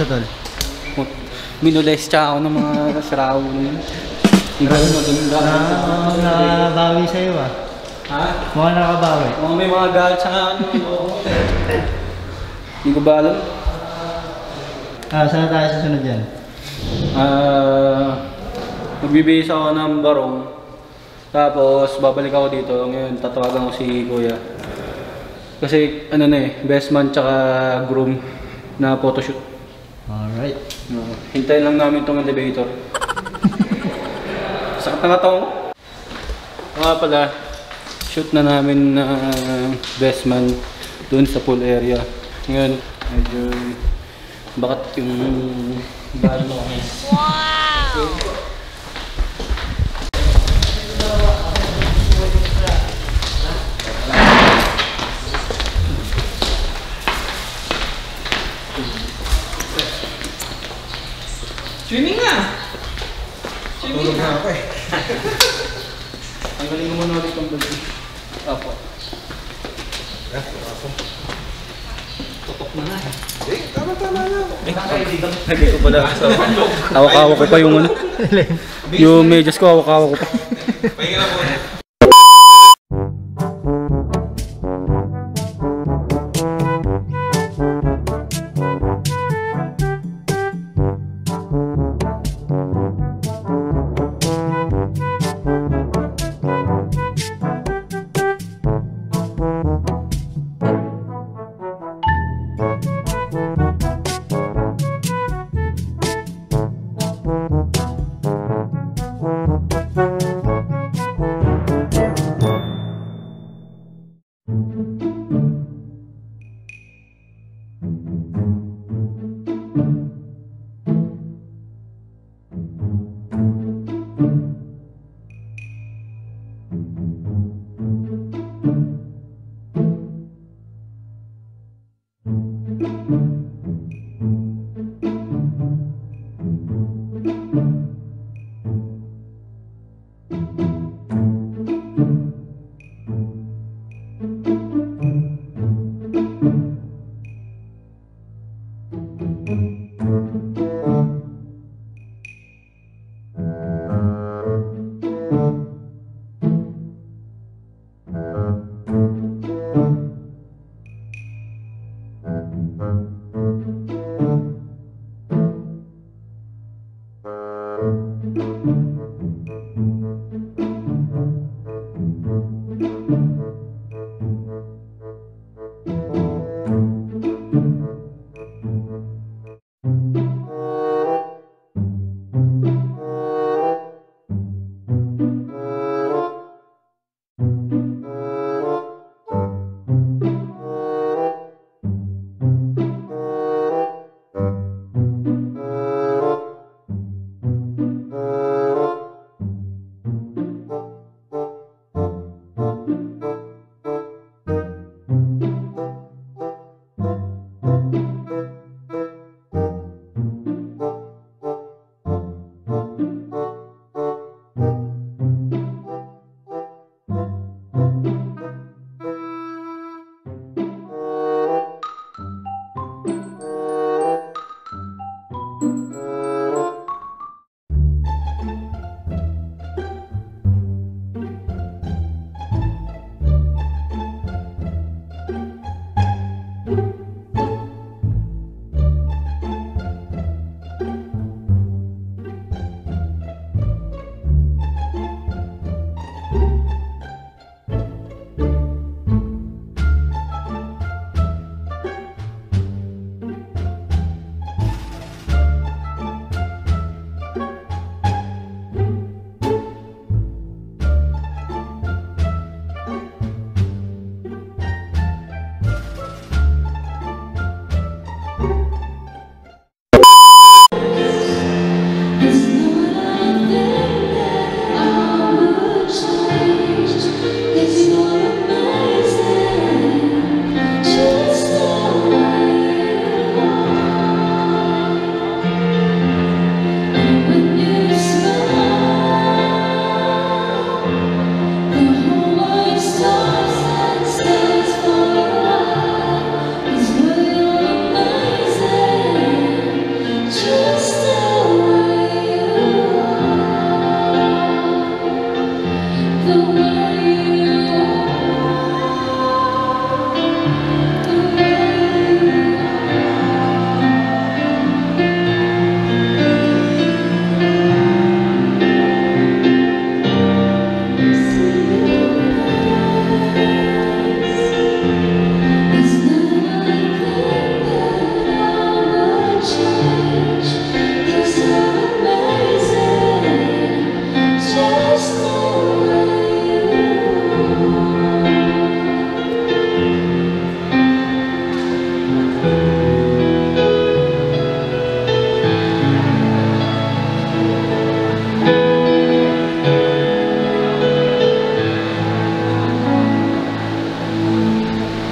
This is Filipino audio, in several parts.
Kamusta tol? Minolestya ako ng mga siraw na yun. Nakabawi sa'yo ah. Ha? Mukhang nakabawi. May mga galit sa ano. Hindi ko ba alam? Saan tayo susunod dyan? Magbibihis ako ng barong. Tapos babalik ako dito. Ngayon tatawagan ko si Kuya. Kasi ano na best man tsaka groom na photoshoot. Alright. Hintayin lang namin itong elevator. Sakit na nga taong. Pala, shoot na namin na best man dun sa pool area. Ngayon, medyo bakat yung balo mo kami. Wow! Swimming na! Swimming na! Ang galing mo muna ulit ang baldi. Apo. Tutok na nga. Tama na! Hindi ko pala. Hawak-hawak ko pa yung ano. Yung medyas ko, hawak-hawak ko pa. Pahinga na po.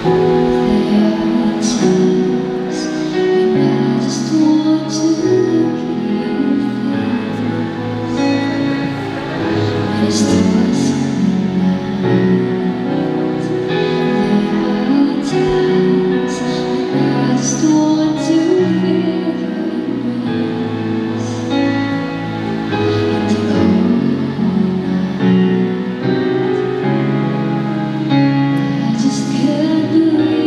I just can't believe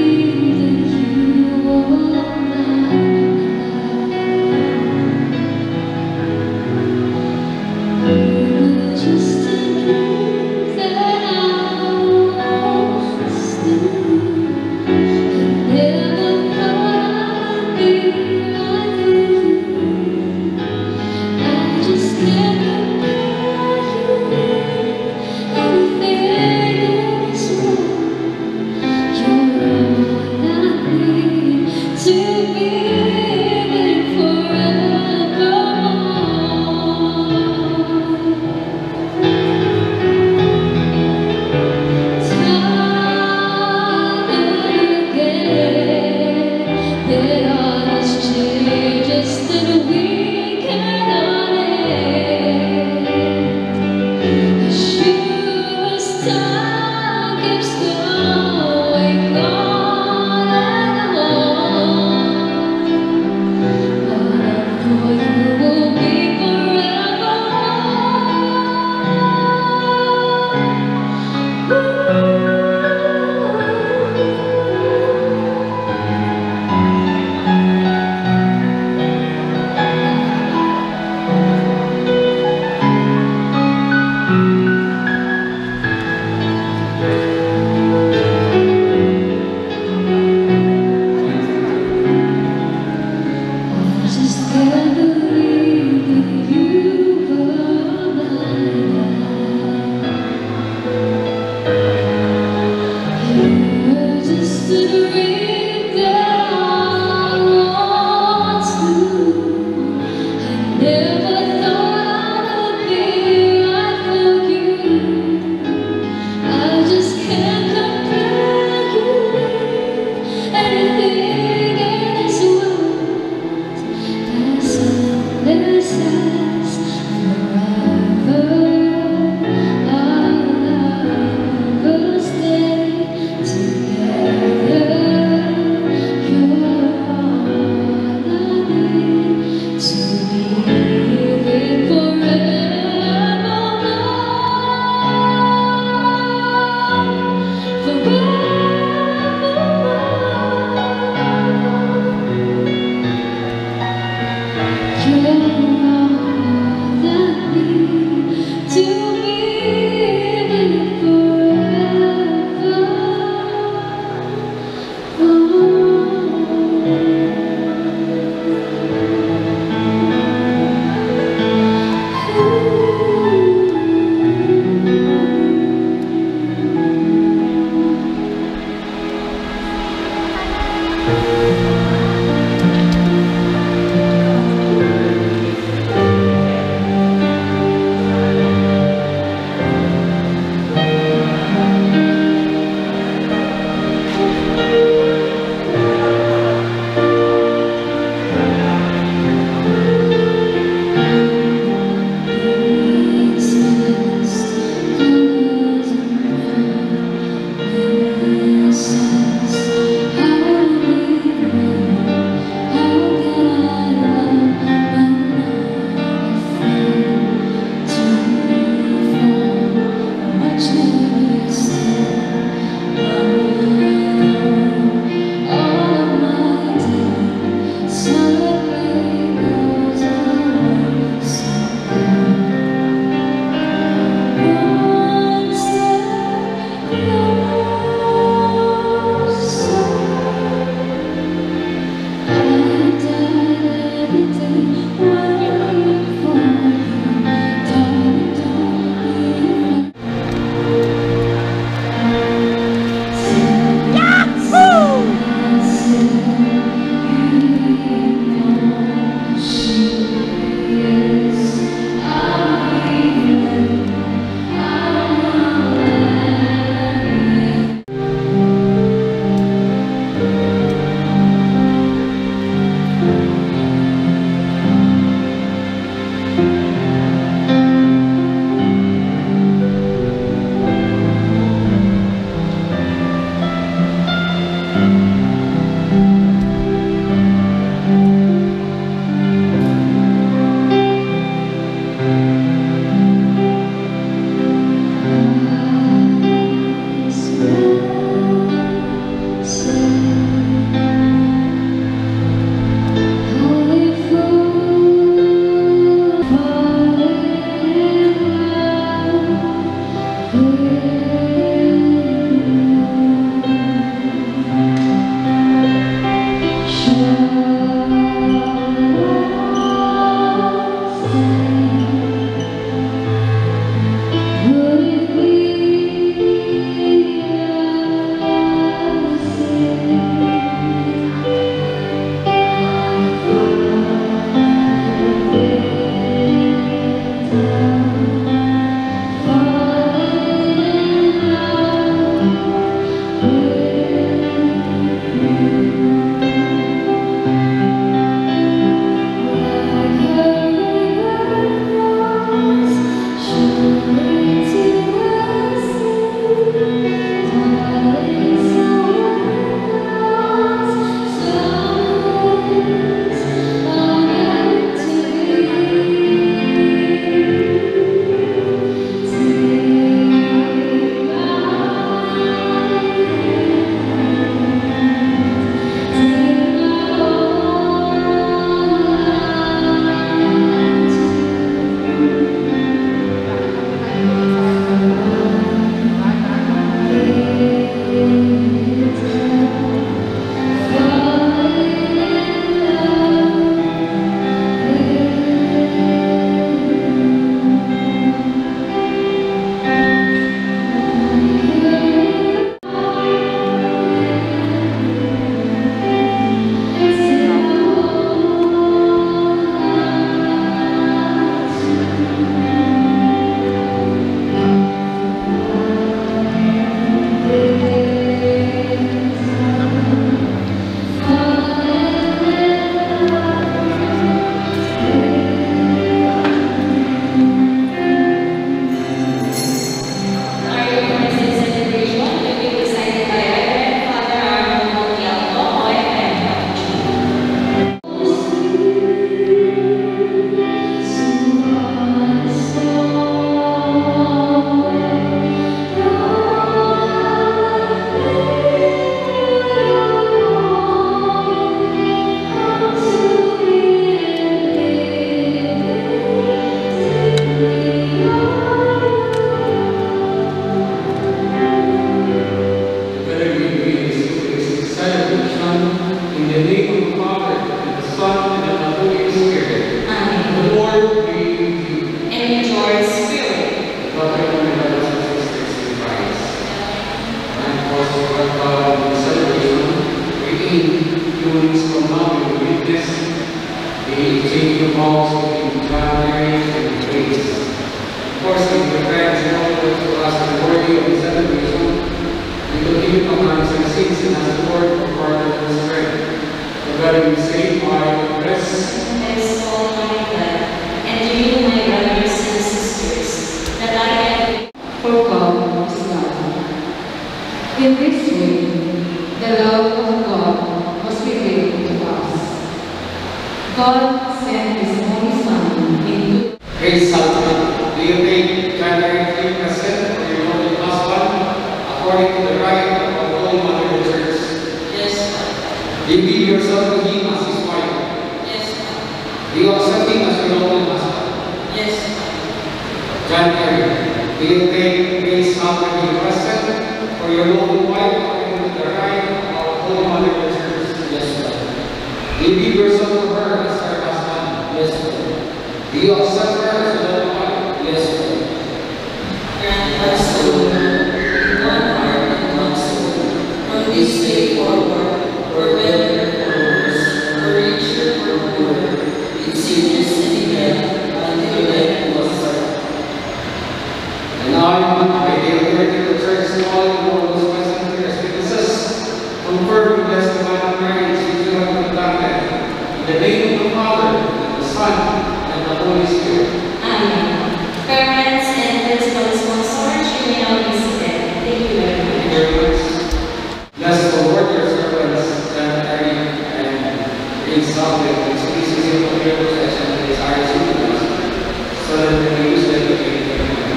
God sent His only Son into Praise Salvation. Do you take January 3 present for your holy husband according to the right of the Holy Mother of the Church? Yes, Do you give yourself to him as his wife? yes, Do you accept him as your holy husband? yes, January. Do you take Grace Salvation present for your holy wife according to the right of the Holy Mother of the Church? yes, Do you give yourself to her as her husband? yes, Do you accept her as your holy wife? yes, grant us to know one heart and one soul from this day forward, for better or worse, for richer or poorer, in sickness and in health, until death was served. And I, the authority of the Church, calling all those present here as witnesses, confirm the blessed divine marriage which you have conducted, in the name of the Father, the Son, and the Holy Spirit. Amen. Parents and principal sponsors, you may now be seated. Thank you very Thank you much. very much. Bless the Lord, your servants, January and Grace Salvation, which pleases you for your possession and desires you to us, so that we may use them to gain the kingdom.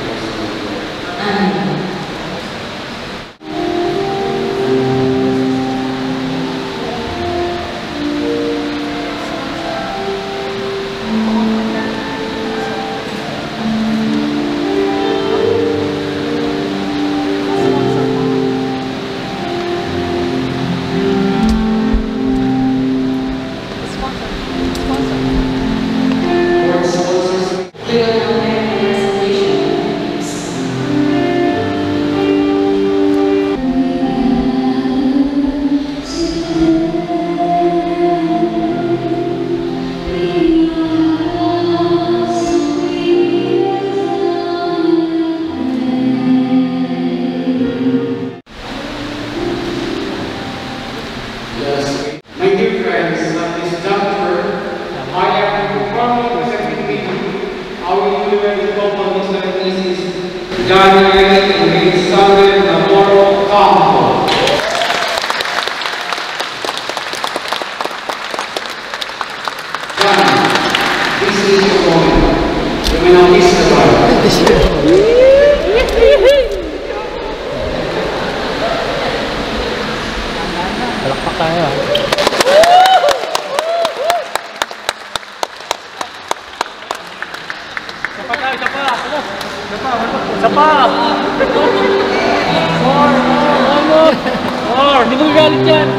Amen. Lord, sponsors, We will now have the recitation, please. yes. My dear friends, at this juncture, I am profoundly presenting to you our newly couple Mrs. January and Grace Salvation Namoro Campo. John, this is your moment. You may now kiss the bride. Palakpak tayo ah. Hindi mo galit yan!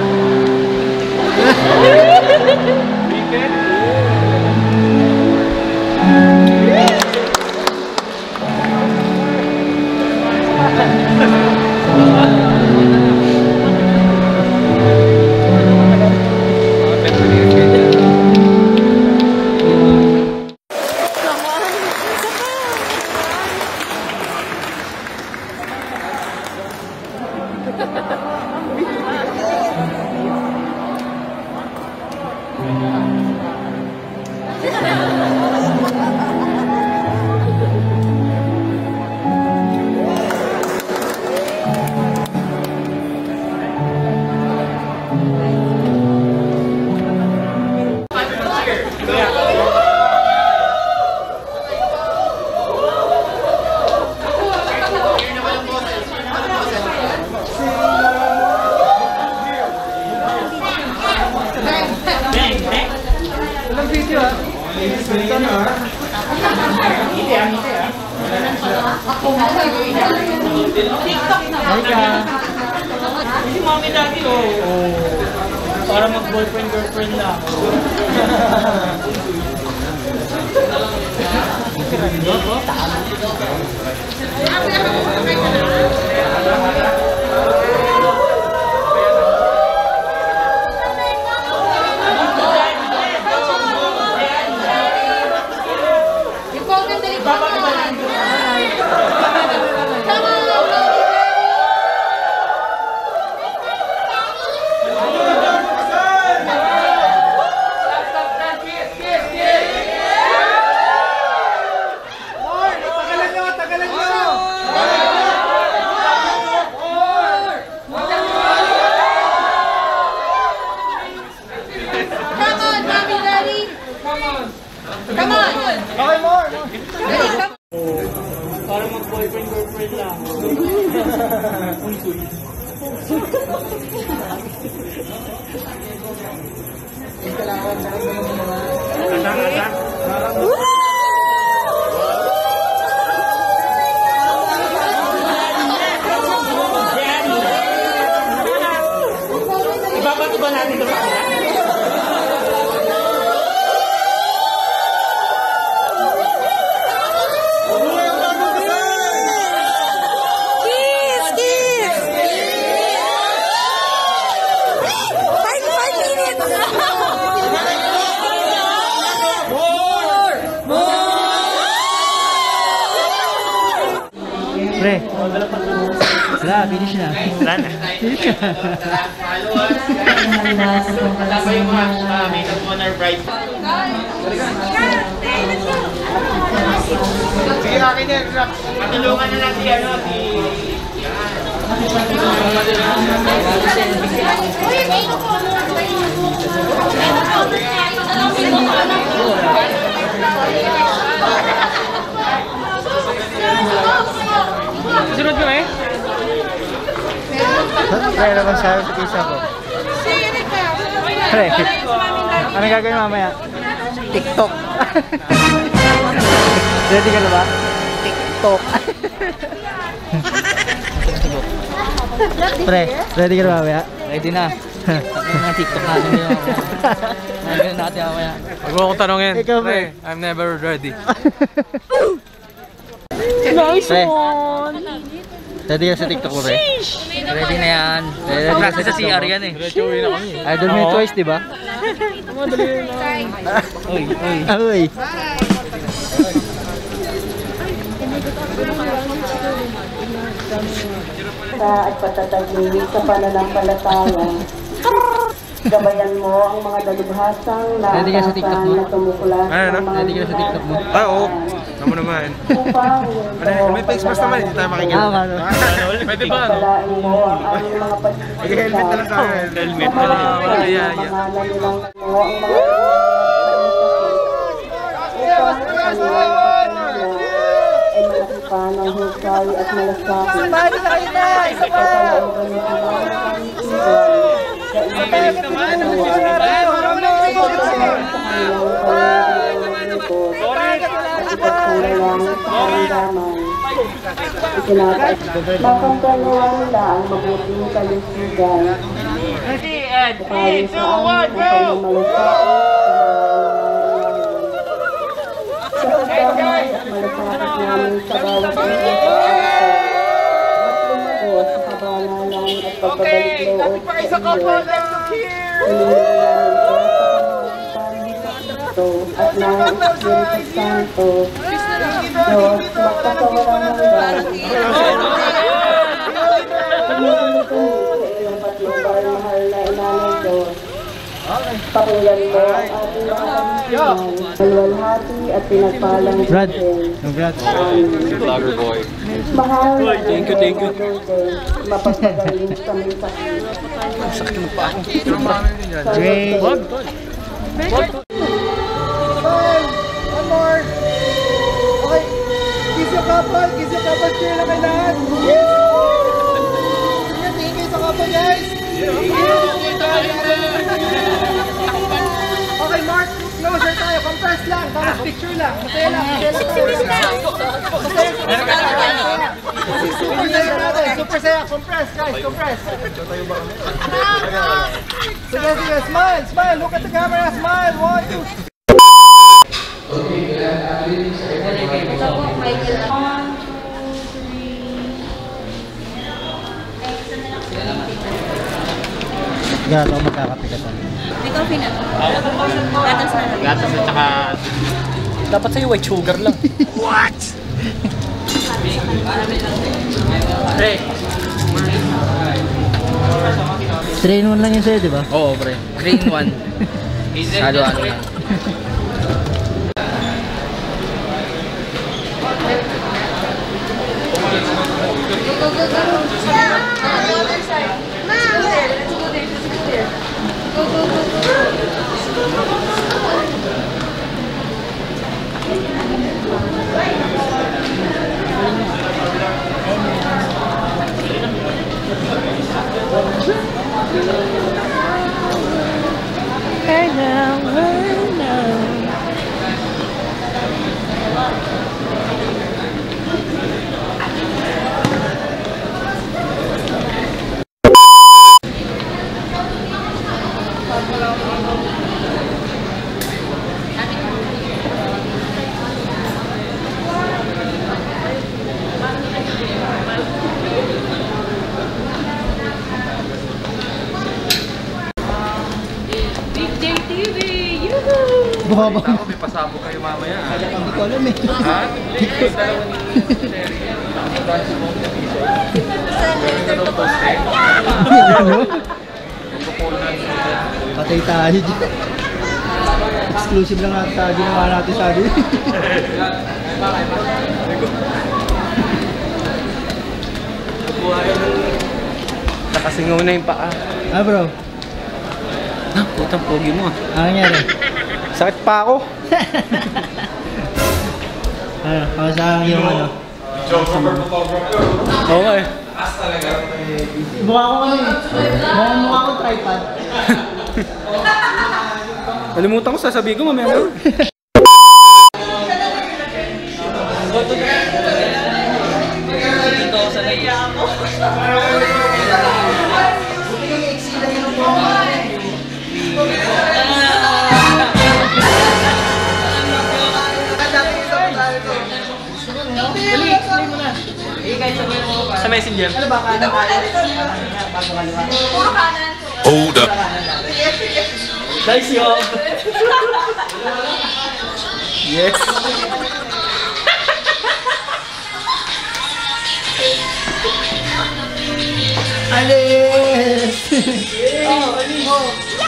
Si mommy dati, para mag-boyfriend-girlfriend na ako. Come on, mommy, daddy! Ibabato ba natin ito? Pre. Wala, finish na. Wala na. Wala ba yung mga makeup honor bride? Sige, akin yan. Matulungan na lang si ano, si... Sunod ko eh? Pre, ano bang sabi sa kisa ko? Pre, ano gagawin mamaya? TikTok. Ready ka na ba? TikTok. Pre, ready ka na mamaya? Ready na. Ang TikTok natin yun. Nagawin natin mamaya. Huwag mo akong tanongin. Ikaw, pre. I'm never ready. Nice Pre. one! Ready ka sa TikTok mo, pre? Ready na yan. Ready sa CR yan eh. Diretso uwi na kami. Idol mo yung twice, di ba? Uy, uy. Uy. At patatagin sa pananampalataya. Gabayan mo ang mga dalubhasang Ready ka sa TikTok mo? na tumuklas Ano, ng mga Ready ka sa TikTok mo? Ah, oo. Naman naman. upang Ano, may face mask naman. Hindi tayo makikita. Ah, ano? Pwede ba? Ano? pagpalain mo ang aming mga Mag-helmet na lang sa akin. Helmet na lang. Wala iya. Pangalan nilang mo ang mga upang ang kanilang ay malakipan ng husay at malasakit. Kataloogan niyo ang mga sa ibang makamdanuan nila ang mabuting kalusugan. Kayo sa amin ang kanyang malasakit sa pagdamay at malasakit namin sa bawat at lumago sa kabanalan at pagbabalik loob sa iyo. At ng Espiritu Santo, Diyos, magkasawalang hanggan. Pagmumulitan sa iyong patnubay, mahal na inanay Diyos. Pakinggan mo ang ating mga malwalhati at pinagpalang Brad. Diyos. Congrats. Vlogger boy. Mahal na Thank you. mapagpagaling sa may sakit. Great. One more. Okay. Kiss your couple. Kiss your couple. Share lang kay lahat. Yes. Thank you sa couple, guys. Okay, Mark. Closer tayo. Compress lang. Tapos picture lang. Masaya lang. Super saya natin. Super saya. Compress, guys. Compress. Sige, sige. Smile. Smile. Look at the camera. Smile. 1, 2. Gato ako magkakapigatan. May coffee na. Gatas na lang. Gatas at saka... Dapat sa'yo white sugar lang. What? Pre. 3-in-1 lang yun sa'yo, di ba? Oo, pre. 3-in-1. Halo-halo lang. Hey now, Baba. Ako, may pasabog kayo mamaya. Hindi ko alam eh. Ha? Patay tayo dyan. Exclusive lang natin sa ginawa natin sabi. Nakasingaw na yung paa. Ah bro, Ah, putang pogi mo ah. ano nangyari? Sakit pa ako. Ano, kamusta yung ano? Oo nga eh. Mukha ko ano eh. Mukha ko tripod. Nalimutan ko sasabihin ko mamaya na. Sa messenger. Ano ba kanan kanan? Bago kaliwa. Puro kanan. Hold up. Nice job! Yes. Alis! Oh, alis mo!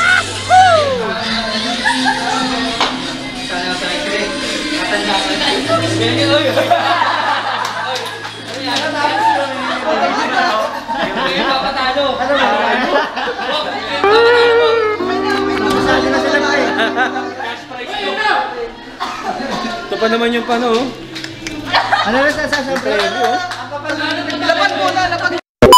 Ito pa naman yung pano. Ano na sasabi? Lapan mo na! Lapan!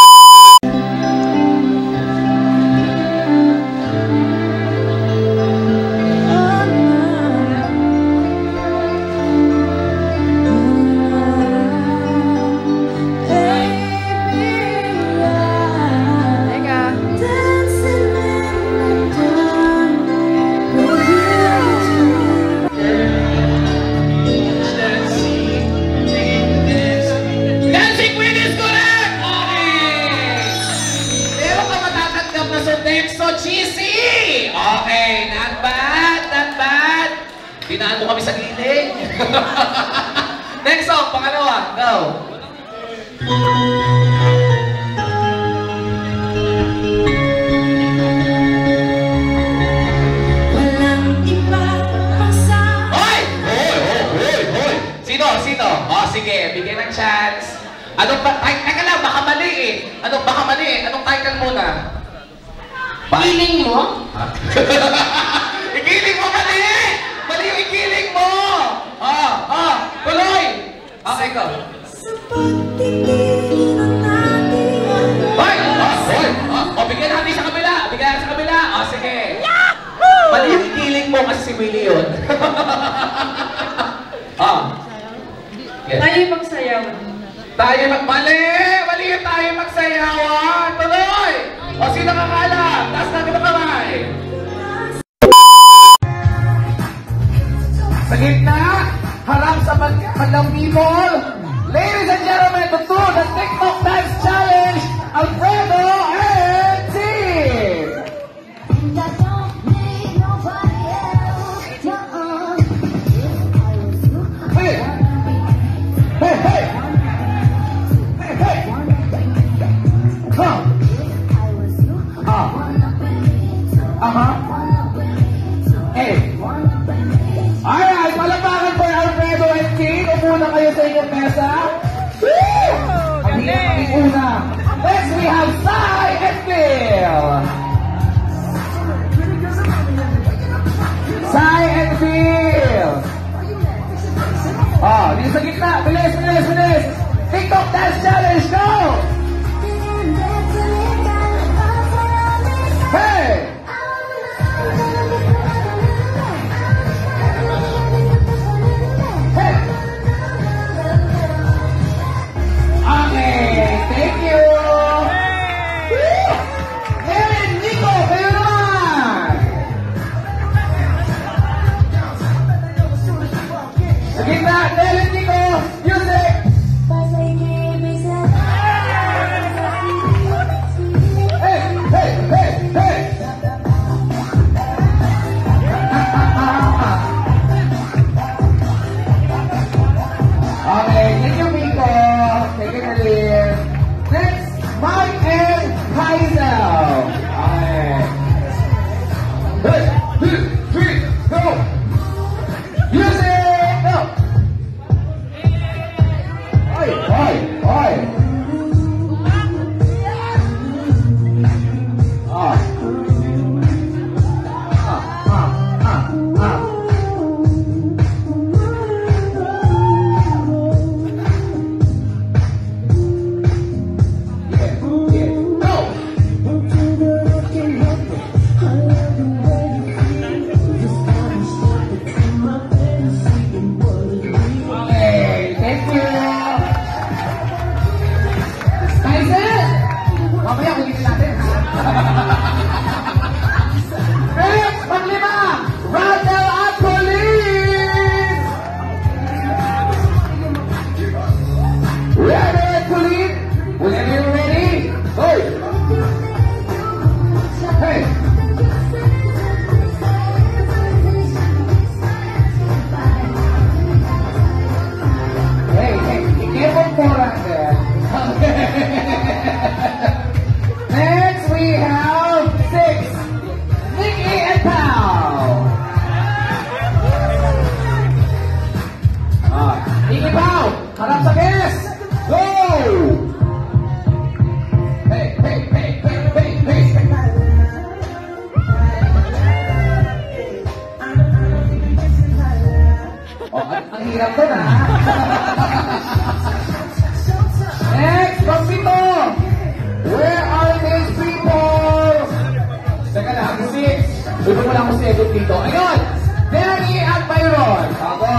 Dancing Queen is correct! Okay! Meron ka matatanggap na sa Nexo Cheesy! Okay, not bad, not bad. Dinaan mo kami sa gilid. Next song, pangalawa, go! Hoy! Hoy! Sino? Sino? O, sige, bigyan ng chance. Anong ba? Teka lang, baka mali eh. Baka mali eh. Anong title muna? Feeling mo? Igiling mo mali! Mali yung igiling mo! Tuloy! Okay, go. Hoy! Hoy! O, bigyan natin sa kabila. Bigyan natin sa kabila. O, sige. Mali yung igiling mo kasi si Willie yun. Yes. Tayo magsayawan. Mali yung tayo magsayawan. Tuloy! O, sino kakala? Taas natin ang kamay. Sa gitna, harap sa madlang people. Ladies and gentlemen, the TikTok Dance Challenge, Alfredo and team. Hey! Hey, hey! Hey, hey! Come! Hey! Alright, palapakan for Alfredo and team. Umuna kayo sa inyong mesa. Hindi na kami una. Next, we have Sai and Phil. Sai and Phil. Dito sa gitna. Bilis, bilis, bilis. TikTok Dance Challenge, go! Hey! Hey! hirap doon ha. Next, Pampito! Where are these people? Teka na, six. Dito mo lang ako second dito. Ayun! Danny at Byron. Ako.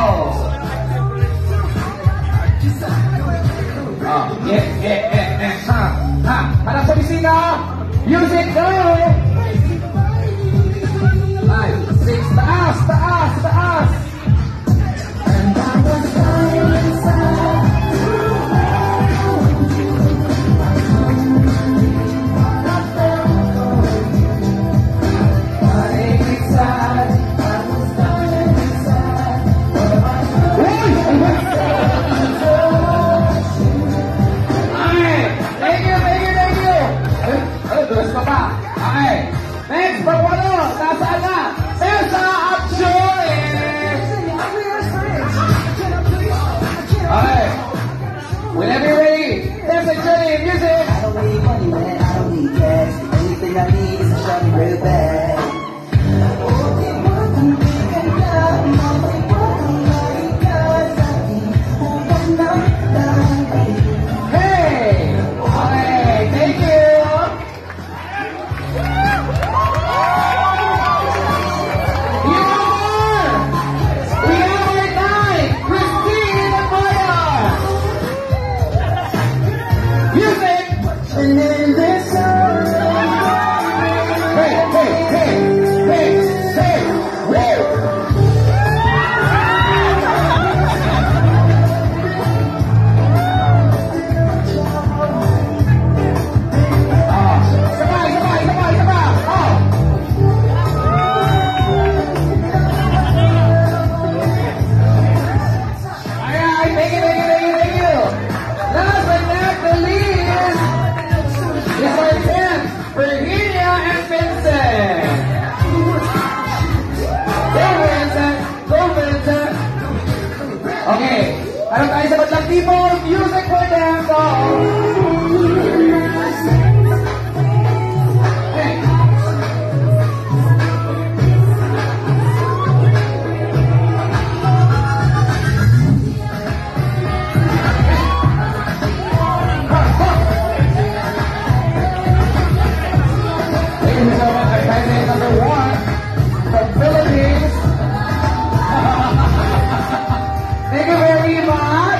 Ha. Hanap sa bisita. Music, go! 5, 6, taas. And I was dying inside. Okay. Next, pagwalo, nasaan na? Elsa at Joy! Okay. Whenever you're ready, there's a journey in music! I don't need money, man, I don't need cash. The only thing I need is a shawty real bad. Hey! Okay, thank you! Okay, ano tayo sa Batlang People? Music for them, go! Hey. Ladies and gentlemen, contestant number 1 from Philippines. Thank you very much.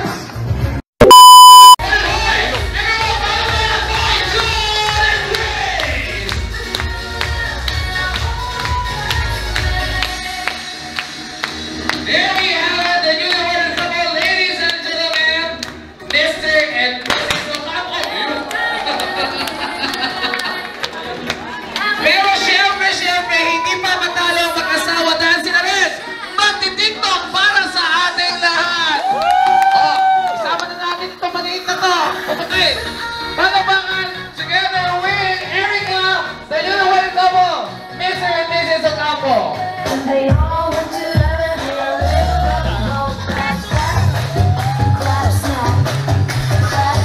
There we have it, the universal, ladies and gentlemen, Mr. and Mrs. Ocampo. Pero syempre, hindi pa matalo ang mag-asawa dahil sila rin magti-tiktok para sa ating lahat. Oh, isama na natin itong maliit na to. Okay, palabangan together with Erica, the universal couple, Mr. and Mrs. Ocampo. They all went to heaven, they all lived up, no clap, clap, snap, clap,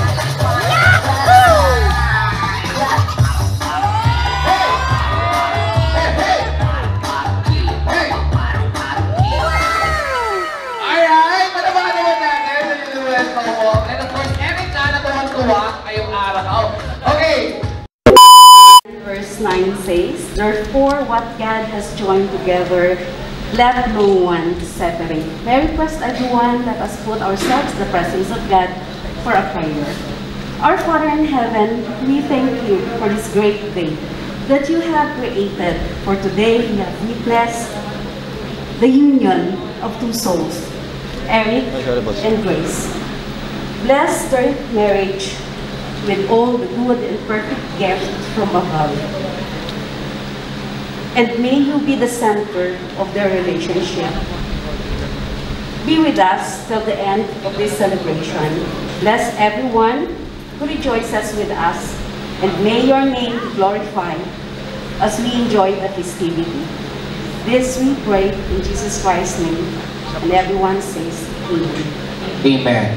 Alright, palabangan naman natin sa universal couple. And of course, Erica na tuwan-tuwa ngayong araw. Okay. Verse 9 says, "Therefore, what God has joined together, let no one separate." Very first, everyone, let us put ourselves in the presence of God for a prayer. Our Father in heaven, we thank you for this great day that you have created. For today, we have witnessed the union of two souls, Eric and Grace. Bless their marriage with all the good and perfect gifts from above. And may you be the center of their relationship. Be with us till the end of this celebration. Bless everyone who rejoices with us, and may your name be glorified as we enjoy the festivity. This we pray in Jesus Christ's name, and everyone says, Amen. Amen.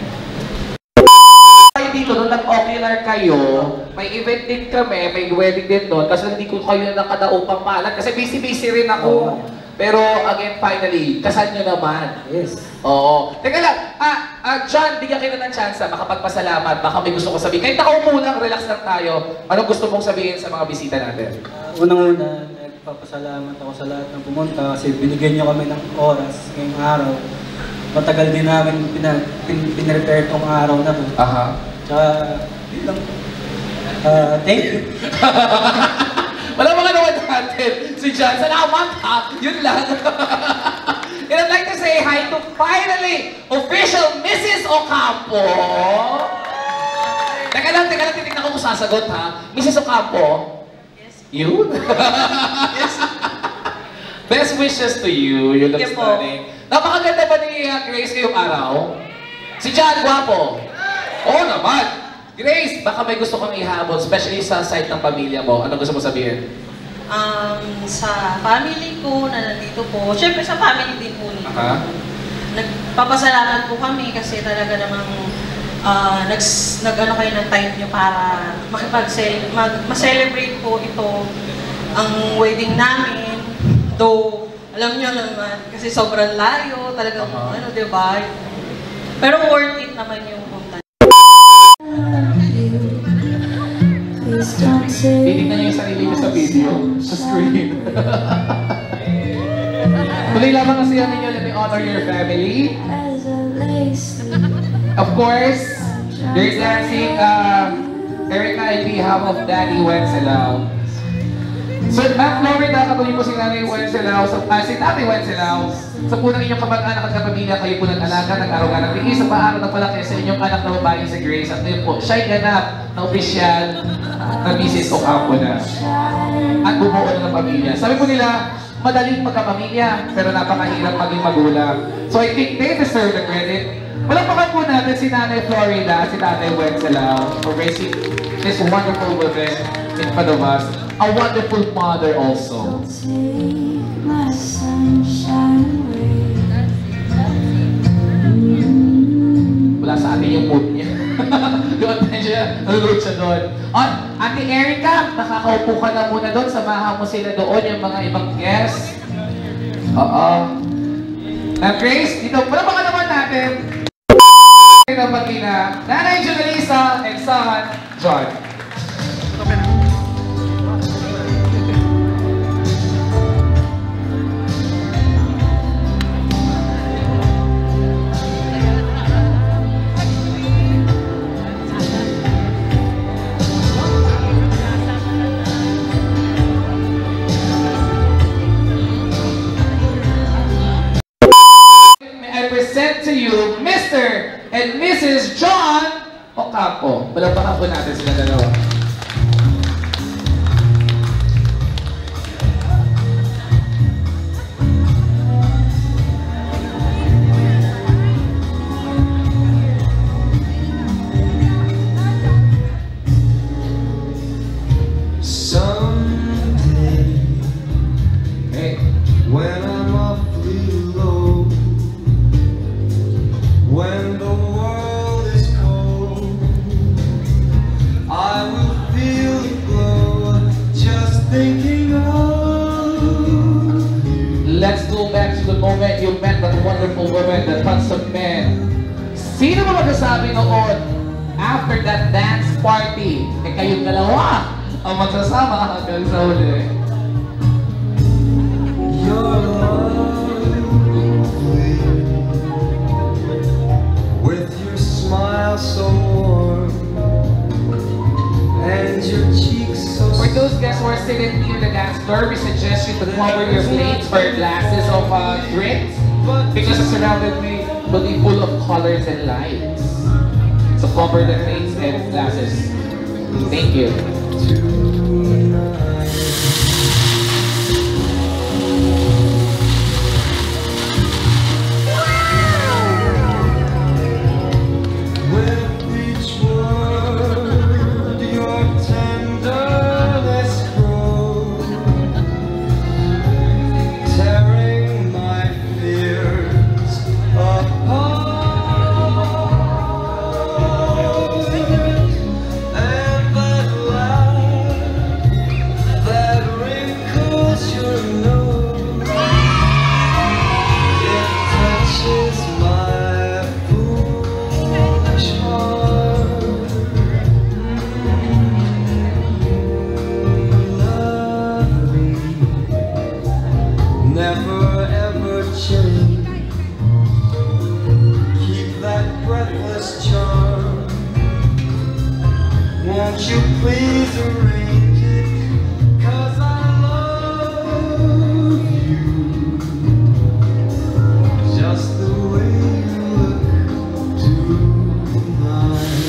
Dito, nung nag-ocular kayo, may event din kami, may wedding din doon, kasi hindi ko kayo nakadaupang malat, kasi busy-busy rin ako. Pero again, finally, kasal nyo naman. Yes. Oo. Teka lang, John, bigyan kita ng chance makapagpasalamat. Baka may gusto ko sabihin. Kahit nakaupo lang, relax lang tayo. Anong gusto mong sabihin sa mga bisita natin? Unang-una, nagpapasalamat ako sa lahat ng pumunta kasi binigyan niyo kami ng oras ngayong araw. Matagal din namin pinrepare tong araw na to. Aha. Tsaka, yun lang. Thank you. Wala mga naman natin. Si John, salamat ha. Yun lang. And I'd like to say hi to finally official Mrs. Ocampo. Teka lang, titignan ko kung sasagot ha. Mrs. Ocampo? Yes. Yun? Yes. Best wishes to you. You look stunning. Napakaganda ba ni Grace ngayong araw? Si John, guwapo? Oo naman. Grace, baka may gusto kang ihabol, especially sa side ng pamilya mo. Ano gusto mo sabihin? Sa family ko na nandito po, syempre sa family din po nito. Nagpapasalamat po kami kasi talaga namang nag-ano kayo ng time nyo para ma-celebrate po ito ang wedding namin. Though, alam nyo naman, kasi sobrang layo, talagang ano, diba? Pero worth it naman yung punta. Titignan niyo yung sarili niyo sa video, sa screen. Tuloy lamang kasi yan ninyo, let me honor your family. Of course, they're dancing Erica and behalf of Daddy Wenceslao. So, Ma'am Florida, katuloy po si Nanay Wenceslao, si Tatay Wenceslao, sa po ng inyong kamag-anak at kapamilya, kayo po nag-alaga, nag-araw-araw ng bigay sa paaraw ng palaki sa inyong anak na babae si Grace. At din po, siya'y ganap na opisyal na Mrs. Ocampo na. At bumuo na ng pamilya. Sabi po nila, madaling magkapamilya, pero napakahirap maging magulang. So I think they deserve the credit. Palakpakan po natin si Nanay Florida at si Tatay Wenceslao for raising this wonderful woman in front of us. A wonderful mother also. Wala sa atin yung mood niya. Doon siya, nalulod siya doon. Ate Erica, nakakaupo ka na muna doon. Samahan mo sila doon, yung mga ibang guests. Oo. Grace, dito, palakpakan naman natin. Ng pagkina, Nanay Jonalisa and son, John. I present to you Mr. and Mrs. John Ocampo. Palakpakan po natin sila dalawa. Someday, when I'm awfully low, when the world is cold, I will feel the glow just thinking of you. Let's go back to the moment you met that wonderful woman, that handsome man. Sino ba magsasabi noon, after that dance party, kayong dalawa ang magsasama hanggang sa huli? You're lovely, with your smile so warm, and your cheeks so For those guests who are sitting near the dance floor, we suggest you to cover your plates or glasses of drinks because the surrounded me will be full of colors and lights. So cover the plates and glasses. Thank you. with each word your tenderness grows, tearing my fears apart, and at last never ever change. Keep that breathless charm. Won't you please arrange it? 'Cause I love you just the way you look tonight.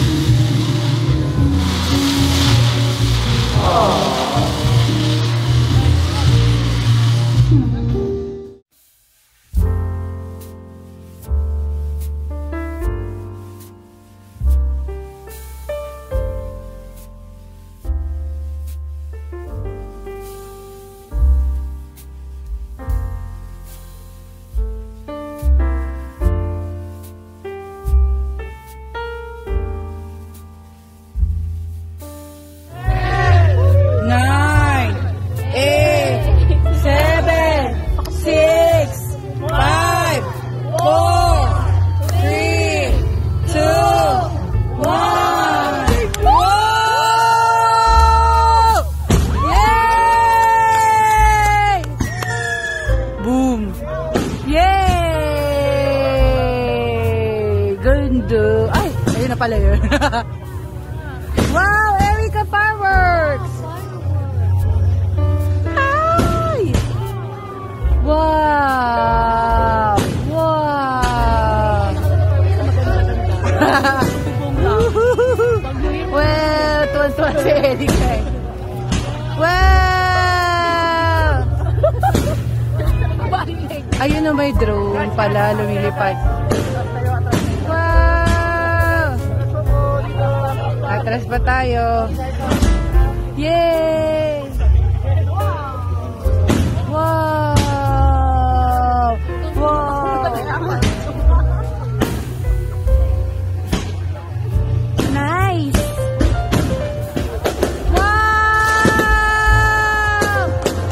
Ay, ayun na pala yun. Wow, Erica fireworks! Hi! Wow! Wow! Well, tuwan-tuwan si Erica. Wow! Ayun na, may drone pala, lumilipad. Atras pa tayo. Yay! Wow! Wow! Nice! Wow!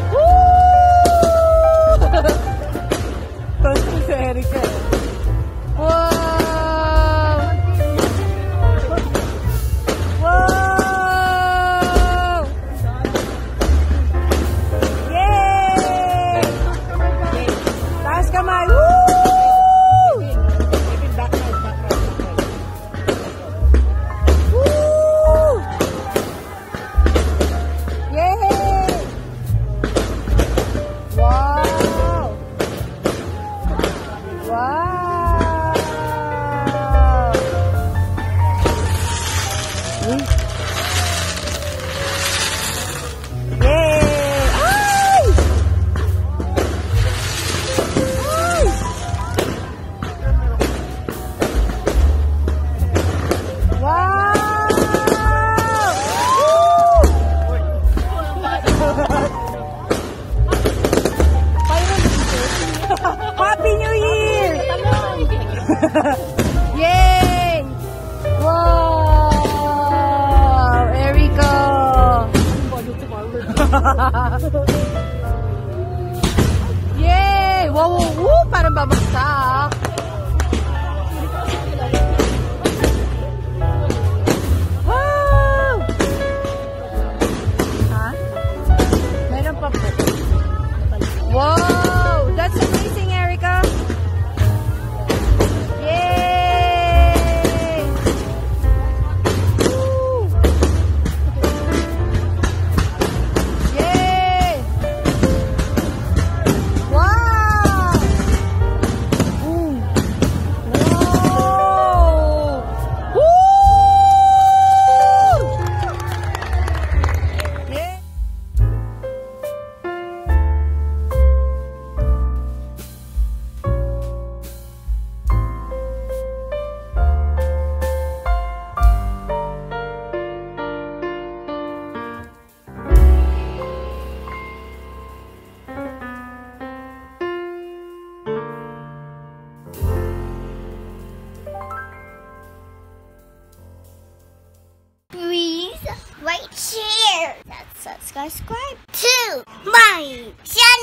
Woo! Tapos si Erica. Wow! Yay! Wow! Erica! Yay! Wow! Woo! Parang babagsak! Wow! Ha? Meron pa po. Wow! That's amazing, Erica! Please, right here. Subscribe to my channel.